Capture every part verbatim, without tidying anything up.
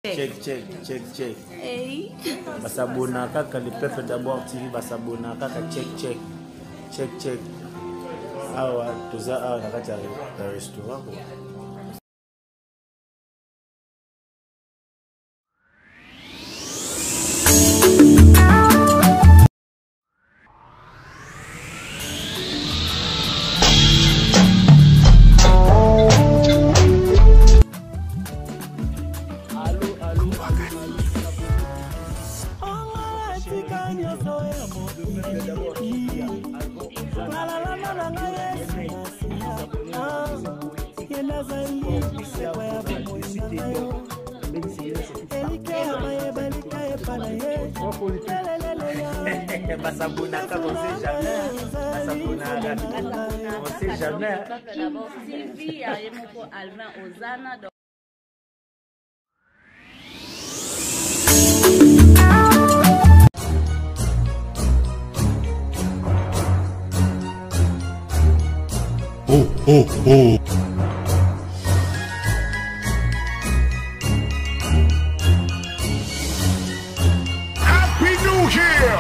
check. Check, check, check, check. Hey. Basabona kaka le peuple d'abord T V basabona kaka check, check. Check, check. Awa, tuza awa nakati ya restaurant. Basabonaka, on sait jamais. Basabonaka, on sait jamais. D'abord, Sylvie, Ayemoko, Alvin, Ozana. Oh, oh, oh. Happy New Year!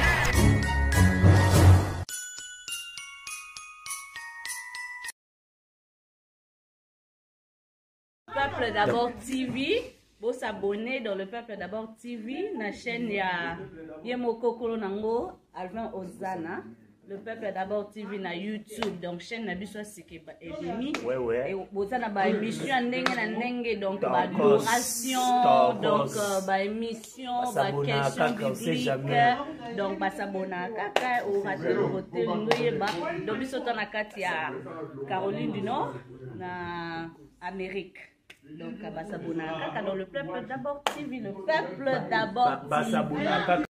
Peuple d'abord T V, vous s'abonner dans le Peuple d'abord T V, la chaîne ya Yemoko Kolonango, Alvin Ozana. Le Peuple d'abord T V na YouTube, donc chaîne na biso sike ba ebimi. Ouais ouais. Et bozana ba émission ndenge na ndenge, donc ba adoration, donc ba émission, ba question biblique, donc ba sabona kaka ou rater le hotel ngoyeba. Donc biso tona kati ya Caroline du Nord na Amérique. Donc ba sabona kaka dans le Peuple d'abord T V, le Peuple d'abord T V.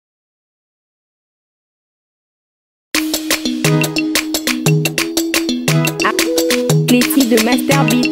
Cléty de Masterbeat.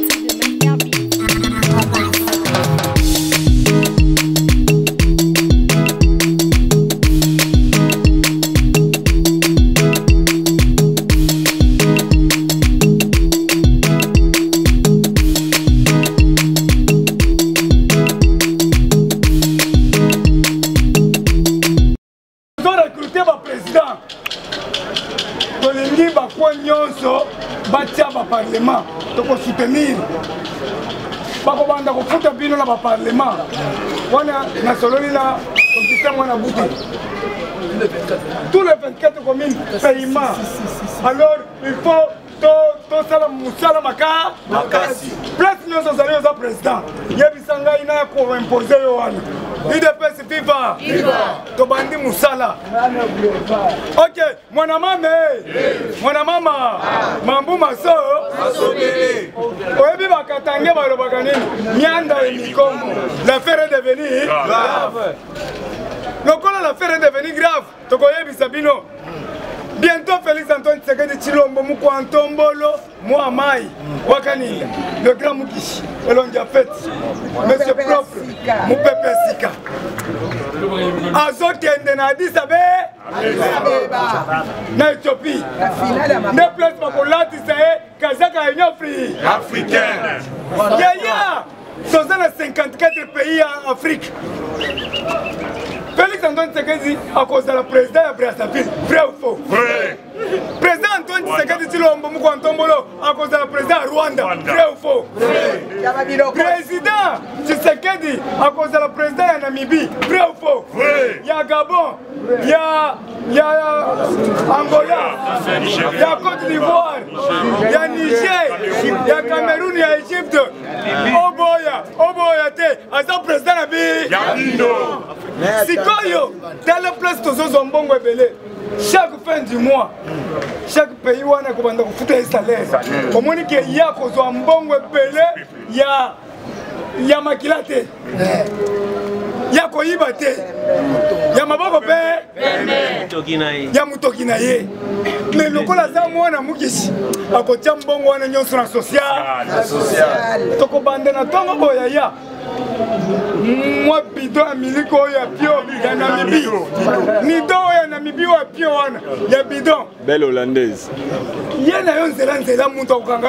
Recruter le président. Tolingi bakwa nyonso batia ba parlement toko soutenir bako banda ko futa bino na ba parlement wana na sololi na système wana buti tous les vingt-quatre communes paiement. Alors il faut to to sala musala maka makasi plus nyonso zali za président yebisanga ina ko imposer yo wana U D P S viva viva to bandi musala. Ok, mwana mama mwana mama mambu maso asobele oyebi bakatange balobaka nini nyanda emikongo. L'affaire est devenue grave. Lokola l'affaire est devenue grave tokoyebisa bino. Bientôt Félix Antoine Tshisekedi Tshilombo Mukwantombolo Moamai Wakani le grand Mukishi Elongia Fête Monsieur propre Mupepe Sika Azokende na Addis Abeba na Éthiopie ne place pas pour l'Attisae Kazaka Union africaine. Yaya sont dans cinquante-quatre pays en Afrique. Félix Antoine Tshisekedi à cause de la présidente de Brazzaville, vrai ou faux? Vrai. Président Antoine Tshisekedi Tshilombo Mukwantombolo à cause de la présidente de Rwanda, vrai ou faux? Vrai. Président Tshisekedi à cause de la présidente de Namibie, vrai ou faux? Vrai. Il y a Gabon, il y a, il y a Angola, il y a Côte d'Ivoire, il y a Niger, il y a Cameroun, il y a Égypte. Oboya, Oboya te, à son président Nabi. Yamino. Sikoyo, dans la place de Zombongo Ebele, chaque fin du mois, chaque pays où on a commandé de foutre les salaires. Comme on dit qu'il y a Zombongo Ebele, il y a il y a Makilate, il y a Koyibate. ya maboko pe ya mutoki na ye mais lokola za mwana mukishi akotia mbongo wana nyonso na social tokobanda na ntongo boya ya mwa bido ya miliko oyo ya pio ya Namibi nido oyo ya Namibi wa pio wana ya bidon belle hollandaise ye na yo nzela nzela muntu akokanga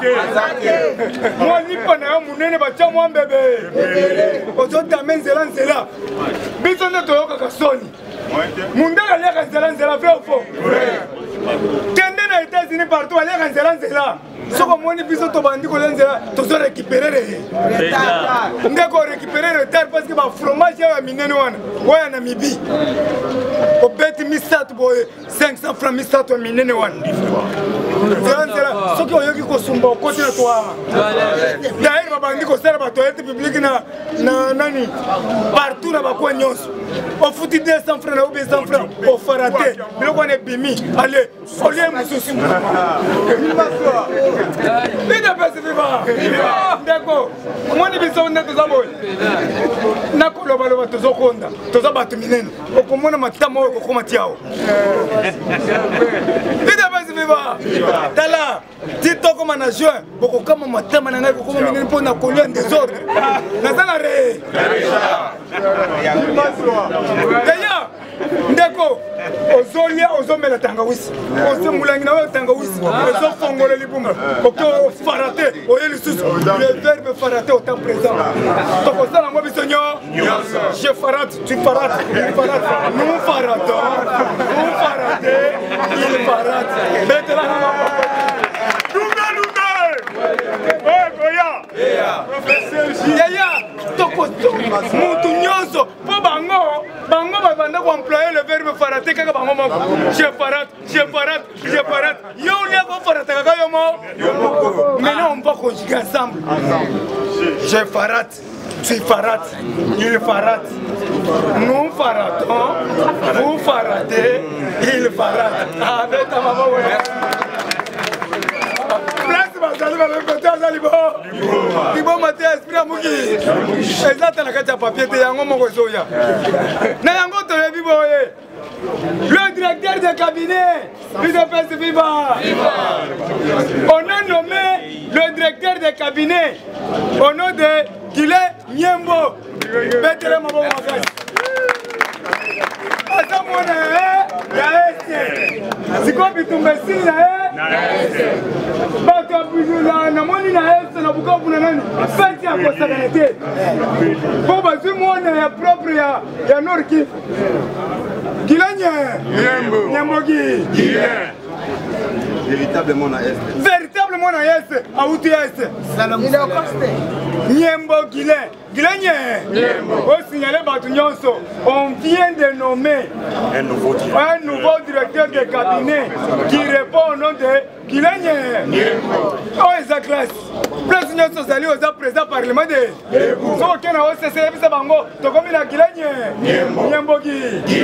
mwa lipa na yo munene batia mwa mbebe ozotame nzela nzela biso nde toyokaka soni mundele aliaka nzela nzela vrai ou faux kende na États-Unis partout aliaka nzela nzela soko moni biso tobandi kolia nzela tozo récupérer ye nde ko récupérer retard parce que ba fromage ya minene wana oya na mibi obeti misatu boye cinq cents francs misatu ya minene wana nzela nzela soki oyoki kosumba okoti na toa d'ailleurs babandi kosala batoilette publique na na nani partout na bakwa nyonso ofuti deux cents francs na obe cent francs ofara te biloko wana ebimi ale olie mosusu Ida pesi viva! Ndeko, mwani biso nde toza boye. Nakoloba loba tozo konda, toza batu minene. Okomona matama oyo kokoma tiao. Ida pesi viva! Tala, tito koma na juin, boko kama matama na ngai kokoma minene po na kolia en désordre. Nazana re. Deya, ndeko, ozolia ozomela tangawisi. Ozomulangi na wewe tangawisi. Ozofongola libumba. Ok, farate, oye lisusu. Le verbe farate au temps présent. Donc ça la moi bisogno. Je farate, tu farates, il farate. Nous faratons. Vous faratez, il farate. Mettez la main. Yaya, toko mutu nyonso po bango bango babanda ko employer le verbe farate kaka bango moko je farate je farate je farate yo lia ko farate kaka yo mo maintenant on va conjuguer ensemble je farate tu farate il farate nous faratons vous faratez il farate avec ta maman. Libo mate esprit amuki ezata na kati ya papier te yango moko soya na yango toyebi boye le directeur de cabinet U D P S viva on a nommé le directeur de cabinet au nom de Guilé Nyembo Betere Mabo Makasi asa mwana ya este siko bitumba sina eh bato abujula na moni na este na bukavu na nani feti ya kosakana te po bazwi mwana ya propre ya ya Nord Kivu Gilanye Nyembo Nyembogi véritablement na est véritablement na est auti est Nyembo Guilé Guilanye au signaler bato nyonso on vient de nommer un nouveau un nouveau directeur de cabinet qui répond au nom de Guilanye oh eza classe place nyonso zali oza président parlement de so kena o C C bisa bango tokomi na Guilanye Nyembogi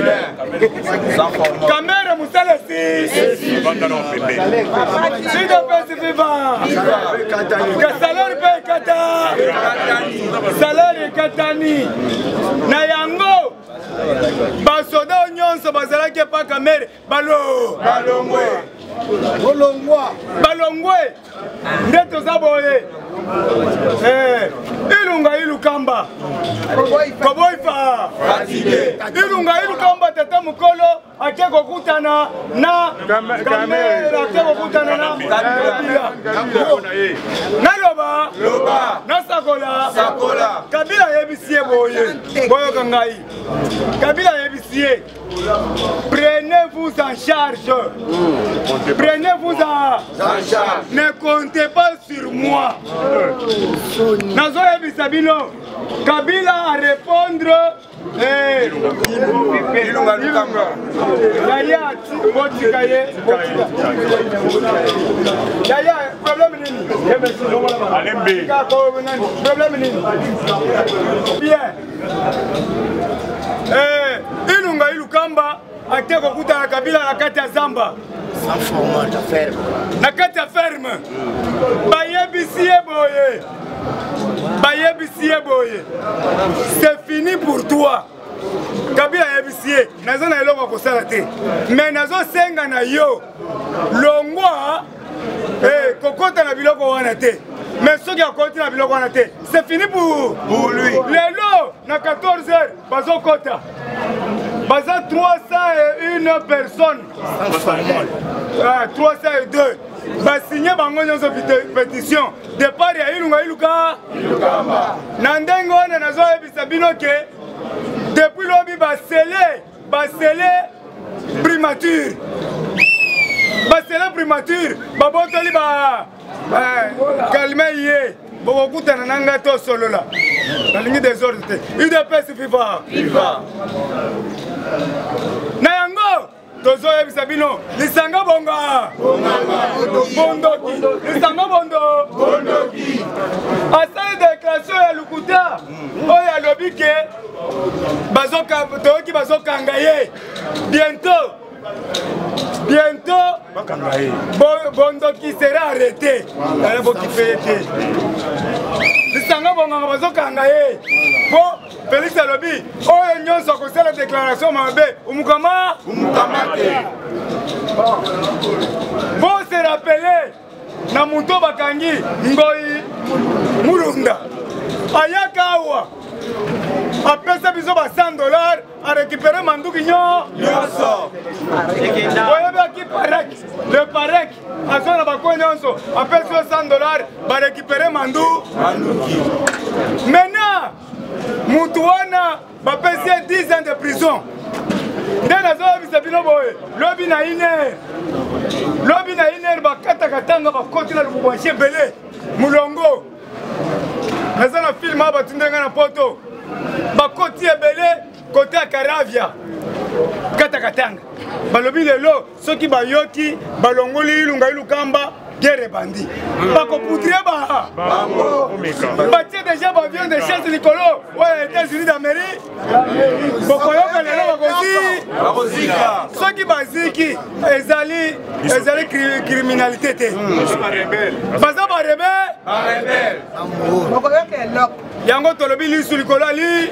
Kamera musale si bandano pepe si de pesi viva que salaire paye kata salaire katani na yango basoda nyonso bazalaki pa kamere balo balongwe bolongwa balongwe nde toza boye eh ilunga ilukamba koboifa ilunga ilukamba tata mukolo ake kokutana na kamera ake kokutana na kabila naloba nasakola kabila yebisie boye boyoka ngai kabila yebisie prenez-vous en charge prenez-vous en charge ne comptez pas sur moi nazo yebisa bino kabila à répondre eh ilunga ilunga yaya botika ye botika yaya problème nini alembe problème nini bien eh ilunga ilukamba ate kokutana kabila na kati ya zamba na kati ya ferme bayebisie boye bayebisie boye c'est fini pour toi Kabila yebisie nazo na eloko kosala te mais nazo senga na yo longwa eh kokota na biloko wana te mais soki akoti na biloko wana te c'est fini pour pour lui lelo na quatorze heures bazo kota baza trois cent et une personnes ah trois cent et deux ba signé bango nyonso pétition départ ya ilunga iluka na ndenge wana nazo yebisa bino ke depuis lobi ba scellé ba scellé primature ba scellé primature ba botoli ba calme ye bo kutana nanga to solo la na ligne des ordres te U D P S FIFA FIFA na yango tozo yebisa bino lisanga bonga bondoki lisanga bondo bondoki asali déclaration ya lukuta oyo alobi ke bazoka toyoki bazokanga ye bientôt bientôt bondoki sera arrêté bokife te lisanga bonga bazokanga ye po Félix alobi oyo nyonso akosala déclaration mabe umukama umukama te faut se rappeler na muto bakangi ngoi mulunda ayaka awa apesa biso ba cent dollars a récupérer manduki nyo nyonso oyebi aki parek le parek azona bako nyonso apesa cent dollars ba récupérer mandu manduki maintenant mutu wana bapesi dix ans de prison nde nazoyebisa bino boye lobi na une heure lobi na une heure bakataka tanga bakoti na lububwanshi ebele mulongo naza na filme a batundenga na poto bakoti ebele kote ya karavia kataka tanga balobi lelo soki bayoki balongoli ilunga ilukamba guerre bandi bakopoudre ba batie déjà bavion de chasse likolo oyo États-Unis d'Amérique bokoyoka lelo bakozika soki baziki ezali ezali criminalité te baza barebele yango tolobi lisu likolo ali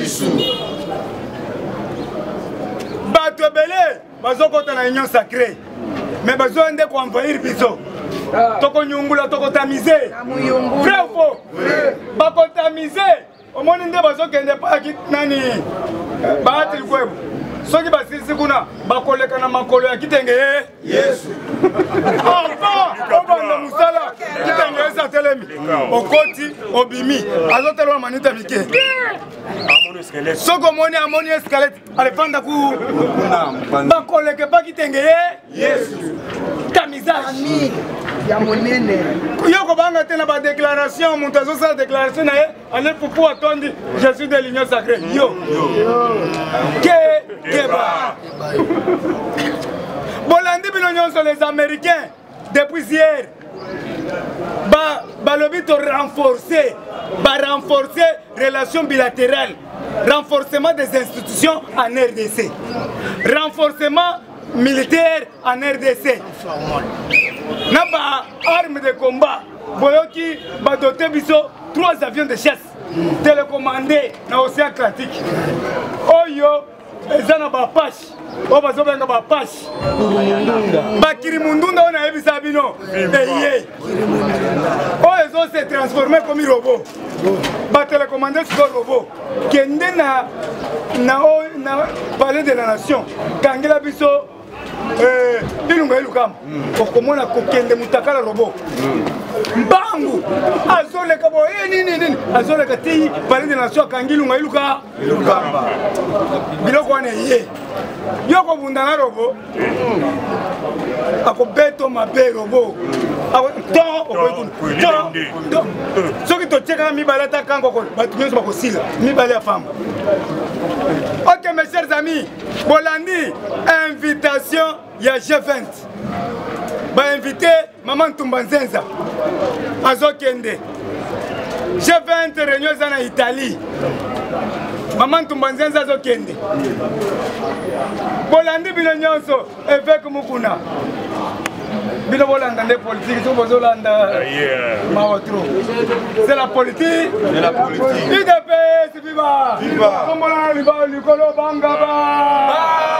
bato ebele bazokota na union sacrée mais bazoende koenvahir biso tokonyungula tokotamize vrai ou faux bakotamize omoni nde bazokende paki nani baati likwebo soki basilisi kuna bakoleka na makolo ya kitenge ye yesu ava obanda mosala kitenge ye satelemi okoti obimi azotelema manita mike soki omoni amoni escalete alefanda ku bakoleka pa kitenge ye yesu tamisage ya monene yoko banga te na ba déclaration moto azosala déclaration na ye ale pupu atondi je suis de l'union sacrée yo ke keba bolandi bino nyonso les américains depuis hier ba balobi to renforcer ba renforcer relation bilatérale renforcement des institutions en R D C renforcement militaire en R D C na ba armes de combat boyoki ba doté biso trois avions de chasse télécommandés na océan Atlantique oyo eza na ba pache o bazobenga ba pache bakiri mundunda ona yebisa bino eye oyo ezo se transformer comme robot ba télécommandé sur robot kende na na na palais de la nation kangela biso eh ilunga ilukama okomona kokende mutakala robo mbangu azoleka bo eh nini nini azoleka ti palais de la nation kangilunga iluka ilukamba biloko wana ye yoko bundana robo akobeto mabe robo soki totiekaka mibale ata kango bato nyonso bakosila mibale ya femme. Ok mes chers amis, bolandi invitation ya G vingt ba invité Maman Ntumba Nzenza azokende G vingt réunion eza na Italie. Maman Ntumba Nzenza azokende bolandi bino nyonso évêque Mukuna bino bolanda nde politique so bozolanda mawa trop. C'est la politique. C'est la politique. U D P S viva. Viva. Komona liba likolo bangaba.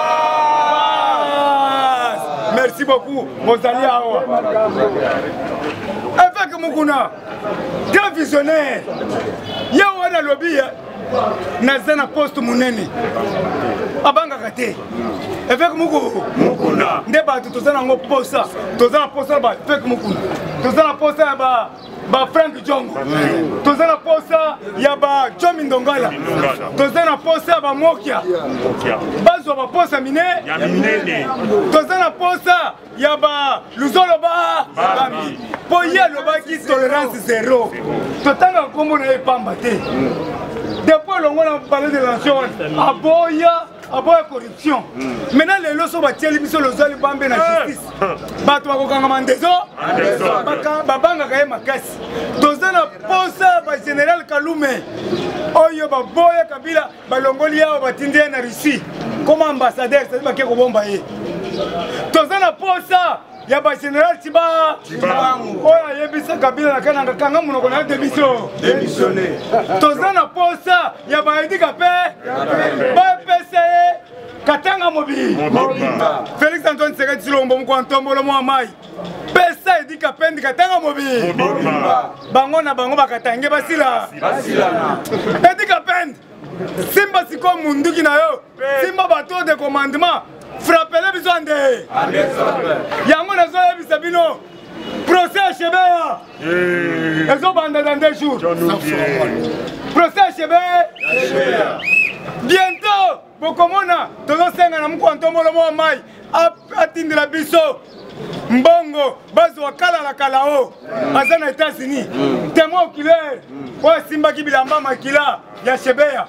Merci beaucoup Mozali awa. Avec Mukuna, très visionnaire. Yawana lobby nazana poste munene. Abanga kate. Avec Mukuna. Ndeba tuzana ngo posa. Tuzana posa ba avec Mukuna. Tuzana posa ba ba Frank Jongo. Tuzana posa ya ba Jomi Ndongala. Tuzana posa ba Mokia. Bazo ba posa mine ya minene. Tuzana posa ya ba Luzolo ba Bambi. Po ye lo ba ki tolérance zéro. Totanga kombo na epamba te. Depuis le on a parlé de l'action, aboya, aboya corruption. Maintenant les lois sont battus, les missions les autres bambés na justice. Bato ba kokanga mandezo, baka babanga kaye makasi. Tozana posa ba général Kalume. Oyo ba boya Kabila ba longoli ya batindi na Russie. Comme ambassadeur, c'est ba ke ko bomba ye. Tozana posa ya ba général Tiba Tibangu oya yebisa Kabila na kana kanga munoko na démission démissionner tozana posa ya ba Edi Kape ba P C Katanga Mobi Félix Antoine Tshisekedi Tshilombo mko ntombolo mo mai pesa Edi Kape ndi Katanga Mobi bango na bango bakatange basila basila Edi Kape Simba siko munduki na yo Simba bateau de commandement frappez-le besoin de Yango nazo yebisa bino procès Chebeya ezo banda dans deux jours procès Chebeya bientôt bokomona tozo senga na mko ntombolo mo mai atindira biso mbongo bazo wakala la kalao azana États-Unis témoin oculaire wa Simba kibilamba makila ya Chebeya.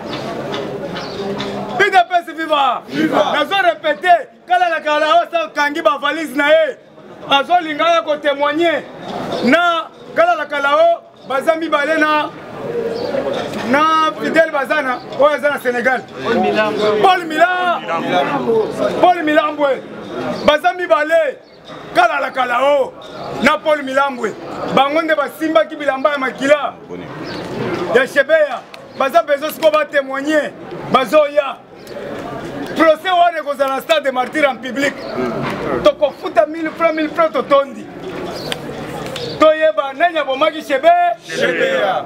U D P S viva. Nazo répéter kala la kala osa kangi ba valise na e. Azo linga ya ko témoigner na kala la kala o bazami balé na na Fidel Bazana o azana Sénégal. Paul Milambo. Paul Milambo. Paul Milambo. Bazami balé kala la kala o na Paul Milambo. Bangonde ba Simba kibilamba ya makila. Ya Chebeya. Baza bezo siko ba témoigner. Bazoya. Procès wane koza na stade de martyr en public. Toko futa mille francs mille francs totondi. Toyeba nanya bomaki Chebe Chebeya.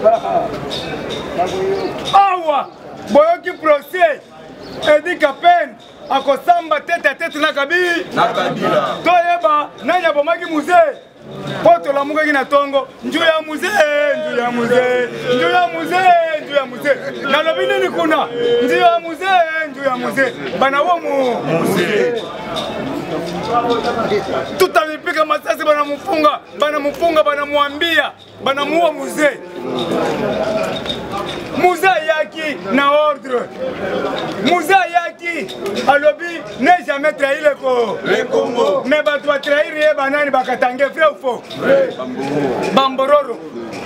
Awa boyoki procès Edi Kape akosamba tête à tête na Kabila. Na Kabila. Toyeba nanya bomaki musée. Poto la muka kina tongo nju ya musée, nju ya musée, nju ya musée, nju ya musée. Na lobi nini kuna nju ya musée, nju ya musée. Bana wo mu musée. Tutalipika masasi bana mufunga, bana mufunga bana muambia, bana muwa musée. Musée yaki na ordre. Musée yaki alobi ne jamais trahir le Congo. Le Congo. Mais ba doit trahir ye banani bakatange frère ou faux. Bambororo.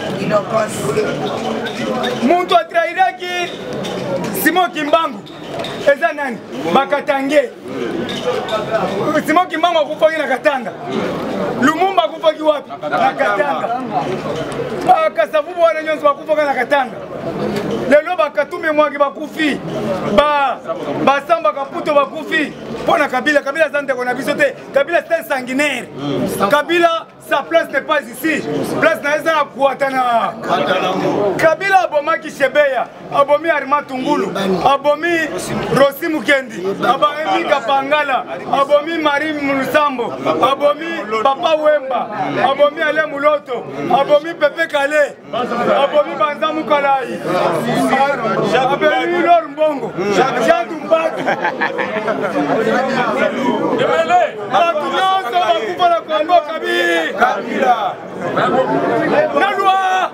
Muntu a trahir ki Simon Kimbangu. Eza nani? Bakatange. Simon Kimbangu akufaki na Katanga. Lumumba akufaki wapi? Na Katanga. Bakasavubu wana nyonso bakufaka na Katanga. Lelo bakatume mwaki bakufi. Ba basamba kaputo bakufi. Pona Kabila, Kabila zante kona bisote. Kabila c'est un sanguinaire. Kabila sa place n'est pas ici. Place na eza kuatana. Kabila abomaki Chebeya, abomi Arima Tungulu, abomi Rosi Mukendi, abomi Kapangala, abomi Marie Mulusambo, abomi Papa Wemba, abomi Ale Muloto, abomi Pepe Kale, abomi Banza Mukalai, abomi Lor Mbongo, Jean Dumbatu. Batu nyonso bakufa na Kongo Kabila. Nalwa.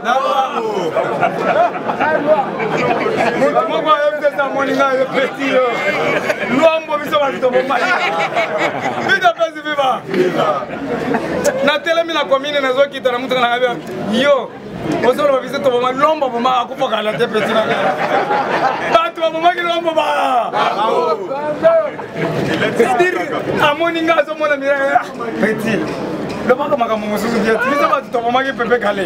Moko ayebisa sa moninga yo petit yo. Luambo biso balito bomba. Vida pesi viva. Na telemi na commune na zo kita na mutu na ngabia. Yo. Ozolo babisa to bomba lomba bomba akufa kala te petit na. Batu bato bamamaki lombo ba c'est-à-dire amoninga azomona mira petit lobaka makambo mosusu dia biso bato tobamaki pepe kale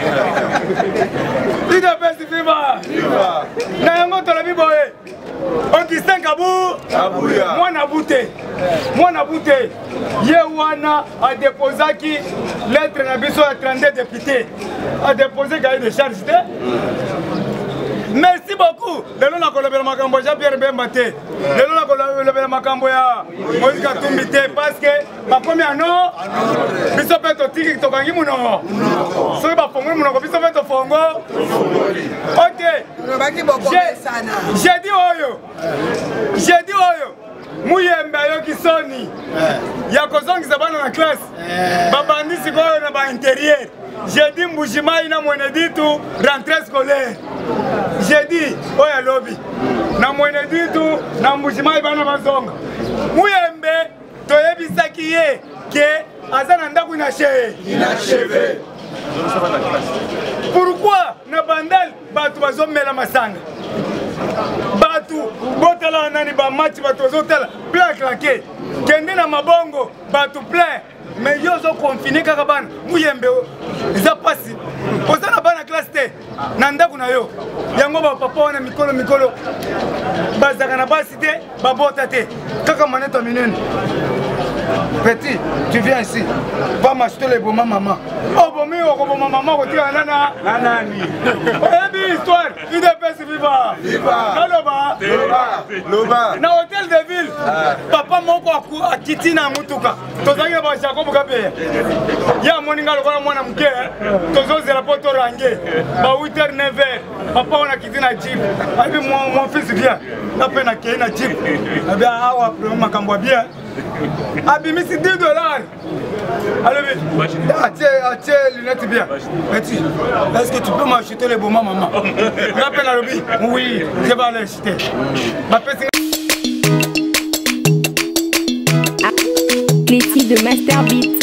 ida pesi viva na yango tolobi boye Augustin Kabou mwana bute mwana bute ye wana a déposé qui lettre na biso ya trente-deux députés a déposé cahier de charge te. Merci beaucoup. Lelo na kolobela makambo ya Jean-Pierre Bemba te. Lelo na kolobela makambo ya Moïse Katumbi te parce que ba première non biso pe to tiki to kangi muno. So ba fongo muno ko biso pe to fongo. OK. J'ai dit oyo. J'ai dit oyo. Muyembe yo kisoni. Ya kozongisa bana na classe. Babandi sikoyo na ba intérieur. J'ai dit Mbujimai na mweneditu rentrée scolaire. J'ai dit oya lobby na mweneditu na Mbujimai bana bazonga. Muyembe toyebisaki ye ke azana ndaku inachevé. Inachevé. Pourquoi na bandal batu bazomela masanga? Batu botala nani ba match batu bazotala plein claqué. Kende na mabongo batu plein. Mais yo zo confiné kaka bana muyembe eza pasi ozana bana classe te na ndaku na yo yango ba papa wana mikolo mikolo bazaka na basi te babota te kaka maneto minene. Petit, tu viens ici. Va m'acheter les bons maman. Oh bon mais oh bon maman ko tia nana nanani. Eh bien histoire, il dépêche viva. Viva. Loba. Loba. Loba. Na hôtel de ville. Papa moko a kiti na mutuka. Tozangi ba Jacob Kabe. Ya moninga lokola mwana mke. Tozo zela poto range. Ba huit heures neuf heures. Papa on a kiti na jeep. Abi mon mon fils vient. Na pe na ke na jeep. Abi awa problème makambo bien. Abimi c'est deux dollars. Allez vite. Tiens, tiens, lunettes bien. Petit, est-ce que tu peux m'acheter les bons maman? Rappelle à l'objet. Oui, je vais aller acheter. Ma petite. Cléty de Master Beat.